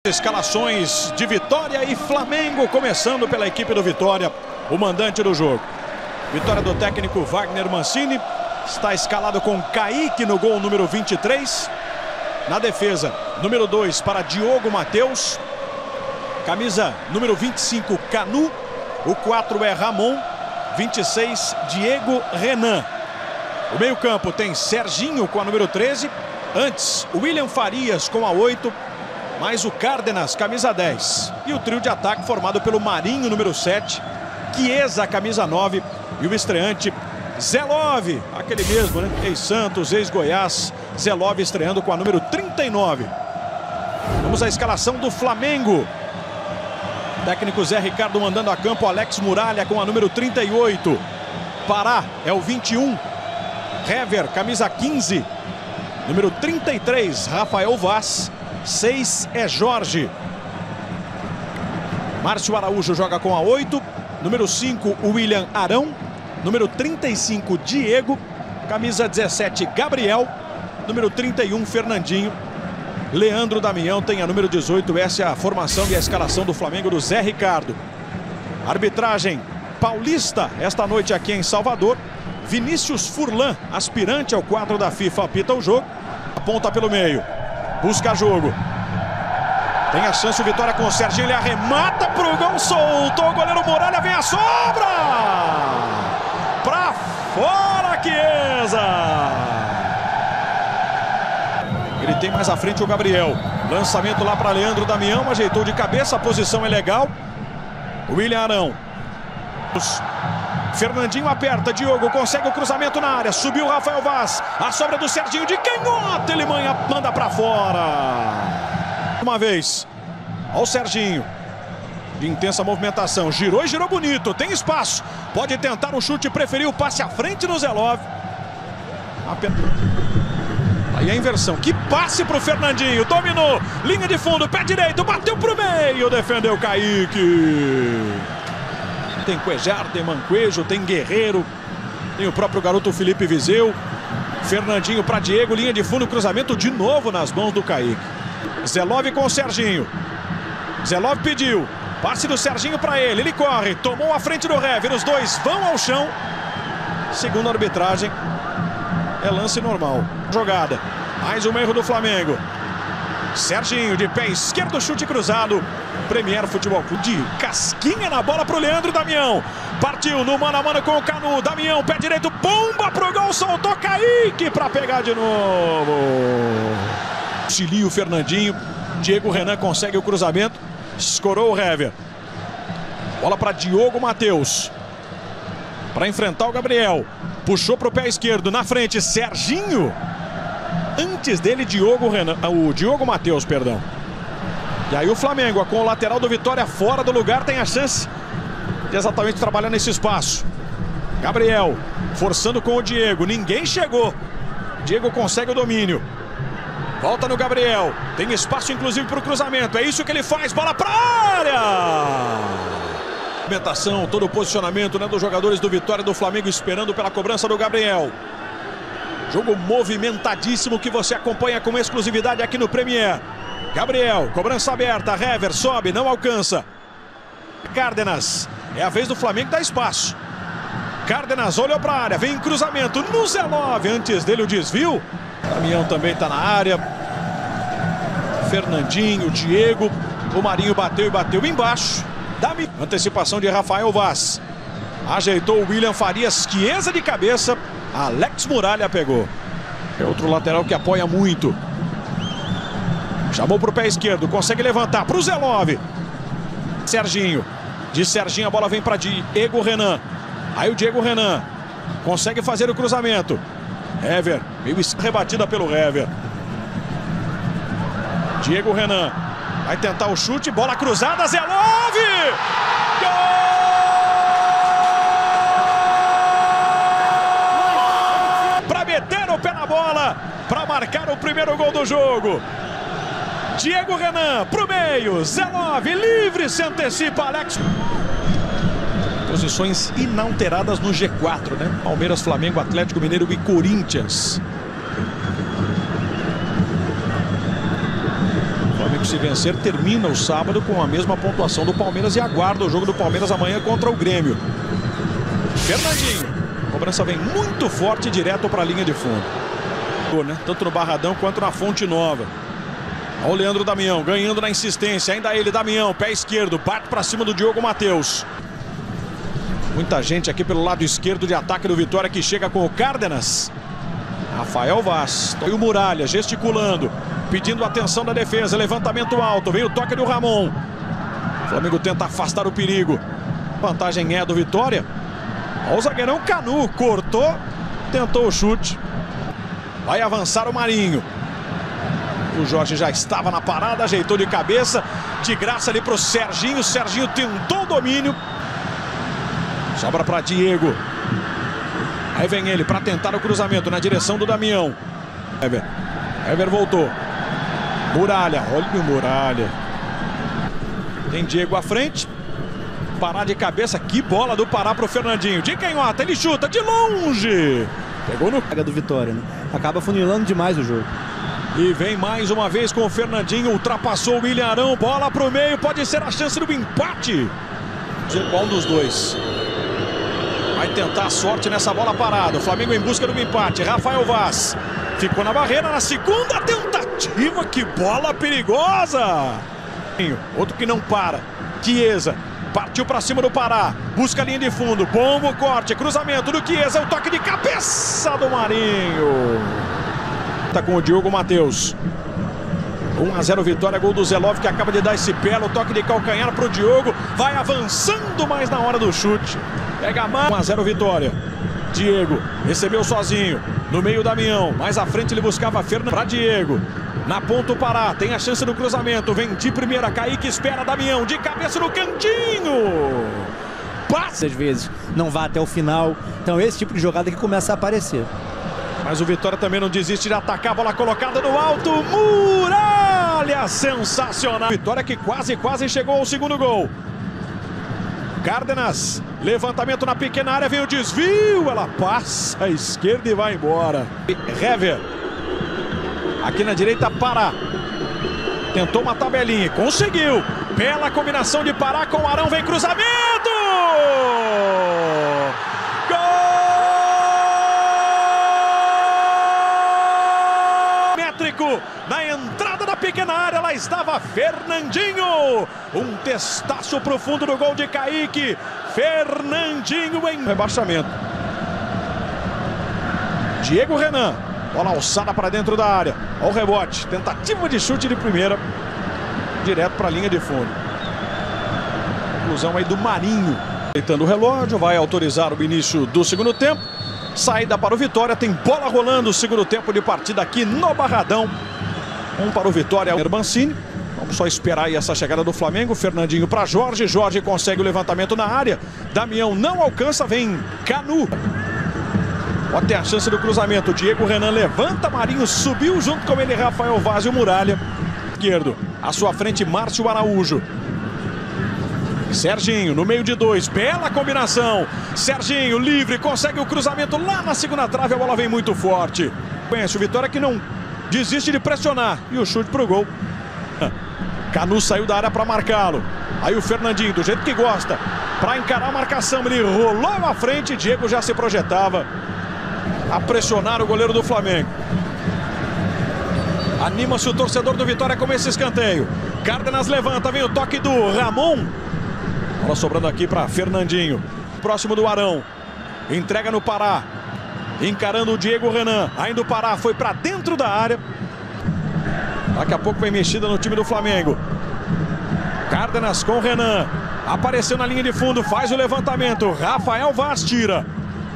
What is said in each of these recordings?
Escalações de Vitória e Flamengo, começando pela equipe do Vitória, o mandante do jogo. Vitória do técnico Wagner Mancini, está escalado com Kaique no gol número 23. Na defesa, número 2 para Diogo Matheus. Camisa número 25, Canu. O 4 é Ramon. 26, Diego Renan. O meio-campo tem Serginho com a número 13. Antes, William Farias com a 8. Mais o Cárdenas, camisa 10. E o trio de ataque formado pelo Marinho, número 7. Chiesa, camisa 9. E o estreante Zé Love, aquele mesmo, né? Ex-Santos, ex-Goiás. Zé Love estreando com a número 39. Vamos à escalação do Flamengo. Técnico Zé Ricardo mandando a campo Alex Muralha com a número 38. Pará é o 21. Hever, camisa 15. Número 33, Rafael Vaz. 6 é Jorge. Márcio Araújo joga com a 8. Número 5, William Arão. Número 35, Diego. Camisa 17, Gabriel. Número 31, Fernandinho. Leandro Damião tem a número 18. Essa é a formação e a escalação do Flamengo do Zé Ricardo. Arbitragem paulista esta noite aqui em Salvador. Vinícius Furlan, aspirante ao quadro da FIFA, apita o jogo. Aponta pelo meio. Busca jogo. Tem a chance o Vitória com o Serginho. Ele arremata pro gol, soltou o goleiro Muralha. Vem a sobra! Pra fora, Chiesa! Ele tem mais à frente o Gabriel. Lançamento lá para Leandro Damião. Ajeitou de cabeça. A posição é legal. William Arão. Fernandinho aperta, Diogo consegue o cruzamento na área, subiu Rafael Vaz, a sobra do Serginho de canhota, ele manda pra fora. Uma vez, ao Serginho, de intensa movimentação, girou e girou bonito, tem espaço, pode tentar um chute, preferiu, passe à frente do Zé Love. Aí a inversão, que passe pro Fernandinho, dominou, linha de fundo, pé direito, bateu pro meio, defendeu Kaique. Tem Cuejar, tem Manquejo, tem Guerreiro. Tem o próprio garoto Felipe Viseu. Fernandinho para Diego, linha de fundo, cruzamento de novo nas mãos do Kaique. Zé Love com o Serginho. Zé Love pediu. Passe do Serginho para ele, ele corre. Tomou a frente do Hever, os dois vão ao chão. Segundo a arbitragem, é lance normal. Jogada, mais um erro do Flamengo. Serginho de pé esquerdo, chute cruzado. Premier Futebol Clube de casquinha na bola pro Leandro Damião. Partiu no mano a mano com o Canu. Damião, pé direito, bomba pro gol, soltou Kaique pra pegar de novo. Auxilia o Fernandinho. Diego Renan consegue o cruzamento. Escorou o Hever. Bola para Diogo Matheus. Para enfrentar o Gabriel. Puxou pro pé esquerdo, na frente, Serginho. Antes dele, Diogo Matheus, perdão. E aí o Flamengo, com o lateral do Vitória fora do lugar, tem a chance de exatamente trabalhar nesse espaço. Gabriel, forçando com o Diego, ninguém chegou. Diego consegue o domínio. Volta no Gabriel, tem espaço inclusive para o cruzamento, é isso que ele faz, bola para a área! Movimentação, todo o posicionamento, né, dos jogadores do Vitória e do Flamengo esperando pela cobrança do Gabriel. Jogo movimentadíssimo que você acompanha com exclusividade aqui no Premier. Gabriel, cobrança aberta, Hever sobe, não alcança. Cárdenas, é a vez do Flamengo dar espaço. Cárdenas olhou para a área, vem em cruzamento no Zé Love, antes dele o desvio. Damião também está na área. Fernandinho, Diego, o Marinho bateu e bateu embaixo. Antecipação de Rafael Vaz. Ajeitou o William Farias, Chiesa de cabeça. Alex Muralha pegou. É outro lateral que apoia muito. Chamou para o pé esquerdo, consegue levantar para o Zé Love. Serginho. De Serginho a bola vem para Diego Renan. Aí o Diego Renan consegue fazer o cruzamento. Hever, meio rebatida pelo Hever. Diego Renan vai tentar o chute, bola cruzada, Zé Love! Gol! Para meter o pé na bola, para marcar o primeiro gol do jogo. Diego Renan pro meio, Zé Love livre, se antecipa Alex. Posições inalteradas no G4, né? Palmeiras, Flamengo, Atlético Mineiro e Corinthians. Flamengo, se vencer, termina o sábado com a mesma pontuação do Palmeiras e aguarda o jogo do Palmeiras amanhã contra o Grêmio. Fernandinho. A cobrança vem muito forte e direto para a linha de fundo. Tanto no Barradão quanto na Fonte Nova. Olha o Leandro Damião ganhando na insistência. Ainda ele, Damião, pé esquerdo. Bate para cima do Diogo Matheus. Muita gente aqui pelo lado esquerdo de ataque do Vitória que chega com o Cárdenas. Rafael Vaz. E o Muralha gesticulando. Pedindo atenção da defesa. Levantamento alto. Vem o toque do Ramon. O Flamengo tenta afastar o perigo. Vantagem é do Vitória. Olha o zagueirão Canu. Cortou. Tentou o chute. Vai avançar o Marinho. O Jorge já estava na parada. Ajeitou de cabeça. De graça ali para o Serginho. O Serginho tentou o domínio. Sobra para Diego. Aí vem ele para tentar o cruzamento na direção do Damião. Hever voltou. Muralha. Olha o Muralha. Tem Diego à frente. Pará de cabeça. Que bola do Pará para o Fernandinho. De canhota. Ele chuta de longe. Pegou no do Vitória, né? Acaba funilando demais o jogo. E vem mais uma vez com o Fernandinho. Ultrapassou o William Arão. Bola para o meio. Pode ser a chance do empate. Qual dos dois vai tentar a sorte nessa bola parada. O Flamengo em busca do empate. Rafael Vaz ficou na barreira na segunda tentativa. Que bola perigosa. Outro que não para. Chiesa. Partiu para cima do Pará. Busca a linha de fundo. Bom o corte. Cruzamento do Chiesa. O toque de cabeça do Marinho. Tá com o Diogo Matheus. 1-0 Vitória. Gol do Zelov que acaba de dar esse belo toque de calcanhar para o Diogo. Vai avançando mais na hora do chute. Pega mais. 1-0 Vitória. Diego recebeu sozinho. No meio Damião. Mais à frente ele buscava Fernando. Para Diego. Na ponta o Pará, tem a chance do cruzamento. Vem de primeira, Kaique espera Damião. De cabeça no cantinho. Passa. Às vezes não vai até o final. Então esse tipo de jogada que começa a aparecer. Mas o Vitória também não desiste de atacar. Bola colocada no alto. Muralha, sensacional. Vitória que quase chegou ao segundo gol. Cárdenas, levantamento na pequena área. Vem o desvio. Ela passa à esquerda e vai embora. Hever. Aqui na direita, Pará. Tentou uma tabelinha. Conseguiu. Bela combinação de Pará com o Arão. Vem cruzamento. Gol! Métrico. Na entrada da pequena área. Lá estava Fernandinho. Um testaço pro fundo do gol de Kaique. Fernandinho em rebaixamento. Diego Renan. Bola alçada para dentro da área. Olha o rebote. Tentativa de chute de primeira. Direto para a linha de fundo. Inclusão aí do Marinho. Deitando o relógio. Vai autorizar o início do segundo tempo. Saída para o Vitória. Tem bola rolando. O segundo tempo de partida aqui no Barradão. Para o Vitória. Mancini. Vamos só esperar aí essa chegada do Flamengo. Fernandinho para Jorge. Jorge consegue o levantamento na área. Damião não alcança. Vem Canu. Olha, tem a chance do cruzamento. Diego Renan levanta, Marinho subiu junto com ele, Rafael Vaz e o Muralha. Esquerdo, à sua frente, Márcio Araújo. Serginho, no meio de dois, bela combinação. Serginho, livre, consegue o cruzamento lá na segunda trave, a bola vem muito forte. Conhece o Vitória que não desiste de pressionar. E o chute pro gol. Canu saiu da área para marcá-lo. Aí o Fernandinho, do jeito que gosta, para encarar a marcação, ele rolou à frente, Diego já se projetava a pressionar o goleiro do Flamengo. Anima-se o torcedor do Vitória com esse escanteio. Cárdenas levanta, vem o toque do Ramon. Bola sobrando aqui para Fernandinho. Próximo do Arão. Entrega no Pará. Encarando o Diego Renan. Ainda o Pará foi para dentro da área. Daqui a pouco vem mexida no time do Flamengo. Cárdenas com o Renan. Apareceu na linha de fundo, faz o levantamento. Rafael Vaz tira.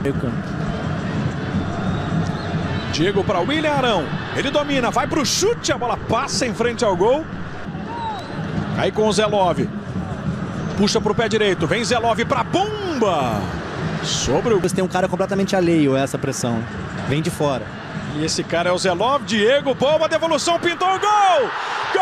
Diego para William Arão. Ele domina, vai para o chute. A bola passa em frente ao gol. Aí com o Zelov. Puxa para o pé direito. Vem Zelov para bomba. Sobre o... Tem um cara completamente alheio a essa pressão. Vem de fora. E esse cara é o Zelov. Diego, bomba, devolução, pintou o gol. Gol!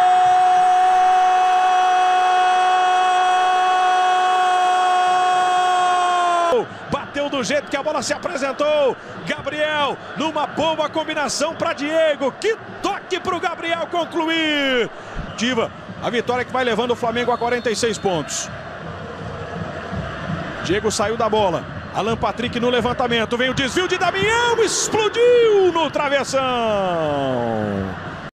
Bateu do jeito que a bola se apresentou. Gabriel, numa boa combinação para Diego. Que toque para o Gabriel concluir. consecutiva. A vitória que vai levando o Flamengo a 46 pontos. Diego saiu da bola. Alan Patrick no levantamento. Vem o desvio de Damião. Explodiu no travessão.